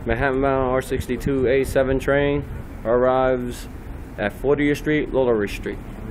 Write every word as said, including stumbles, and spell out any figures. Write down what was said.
Manhattan-bound R sixty-two A seven train arrives at fortieth Street, Lowery Street.